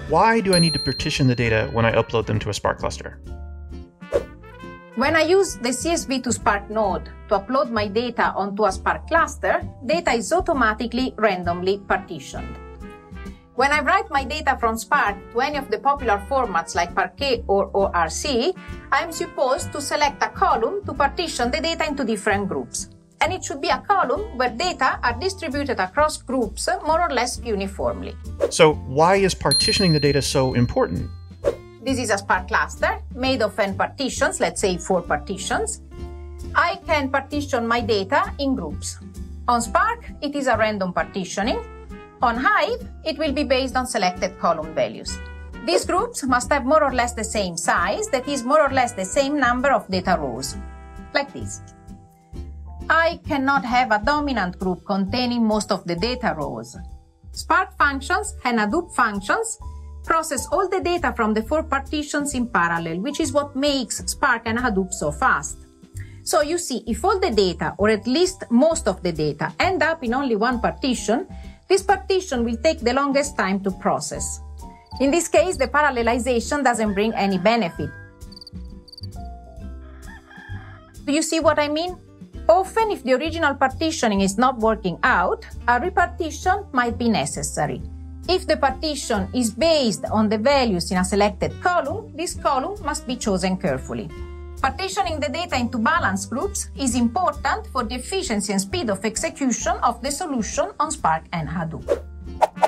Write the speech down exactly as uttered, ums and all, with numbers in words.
why do I need to partition the data when I upload them to a Spark cluster? When I use the C S V to Spark node to upload my data onto a Spark cluster, data is automatically randomly partitioned. When I write my data from Spark to any of the popular formats like Parquet or O R C, I am supposed to select a column to partition the data into different groups. And it should be a column where data are distributed across groups more or less uniformly. So why is partitioning the data so important? This is a Spark cluster made of n partitions, let's say four partitions. I can partition my data in groups. On Spark, it is a random partitioning. On Hive, it will be based on selected column values. These groups must have more or less the same size, that is more or less the same number of data rows, like this. I cannot have a dominant group containing most of the data rows. Spark functions and Hadoop functions process all the data from the four partitions in parallel, which is what makes Spark and Hadoop so fast. So you see, if all the data, or at least most of the data, end up in only one partition, this partition will take the longest time to process. In this case, the parallelization doesn't bring any benefit. Do you see what I mean? Often, if the original partitioning is not working out, a repartition might be necessary. If the partition is based on the values in a selected column, this column must be chosen carefully. Partitioning the data into balance groups is important for the efficiency and speed of execution of the solution on Spark and Hadoop.